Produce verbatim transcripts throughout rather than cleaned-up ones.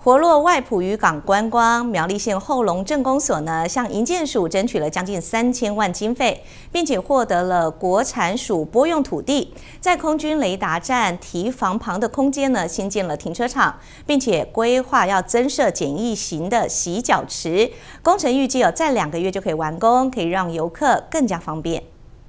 活络外埔渔港观光，苗栗县后龙镇公所呢向营建署争取了将近三千万经费，并且获得了国产署拨用土地，在空军雷达站堤防旁的空间呢新建了停车场，并且规划要增设简易型的洗脚池，工程预计哦在两个月就可以完工，可以让游客更加方便。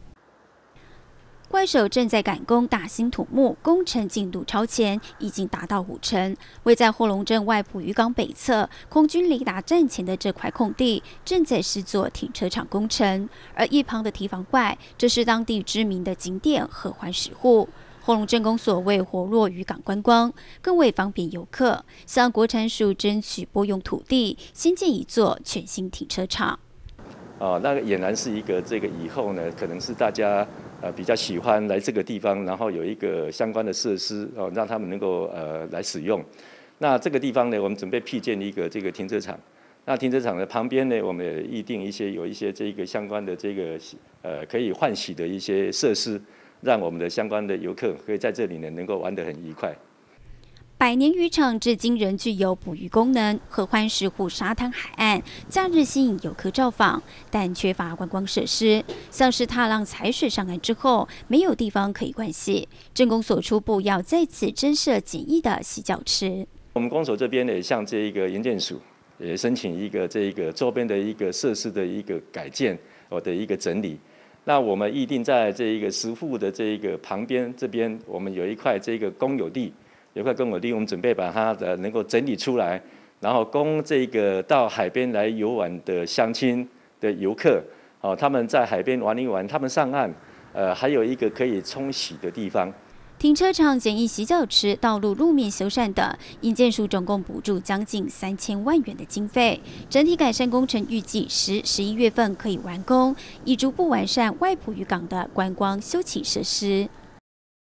怪手正在赶工大兴土木，工程进度超前，已经达到五成。位在后龙镇外埔渔港北侧空军雷达站前的这块空地，正在施作停车场工程。而一旁的堤防外，这是当地知名的景点合欢石户。后龙镇公所为活络渔港观光，更为方便游客，向国产署争取拨用土地，新建一座全新停车场。 哦，那个俨然是一个这个以后呢，可能是大家。 呃，比较喜欢来这个地方，然后有一个相关的设施哦，让他们能够呃来使用。那这个地方呢，我们准备辟建一个这个停车场。那停车场的旁边呢，我们也预定一些有一些这个相关的这个呃可以换洗的一些设施，让我们的相关的游客可以在这里呢能够玩得很愉快。 百年渔场至今仍具有捕鱼功能，合欢石户沙滩海岸假日吸引游客造访，但缺乏观光设施，像是踏浪采水上岸之后没有地方可以盥洗。镇公所初步要在此增设简易的洗脚池。 我们公所这边呢，向这一个营建署也申请一个这一个周边的一个设施的一个改建哦的一个整理。那我们预定在这一个石户的这一个旁边这边，我们有一块这个公有地。 有块公有地，我们准备把它的能够整理出来，然后供这个到海边来游玩的乡亲的游客，哦，他们在海边玩一玩，他们上岸，呃，还有一个可以冲洗的地方。 停车场、简易洗脚池、道路路面修缮等，营建署总共补助将近三千万元的经费，整体改善工程预计十、十一月份可以完工，以逐步完善外埔渔港的观光休憩设施。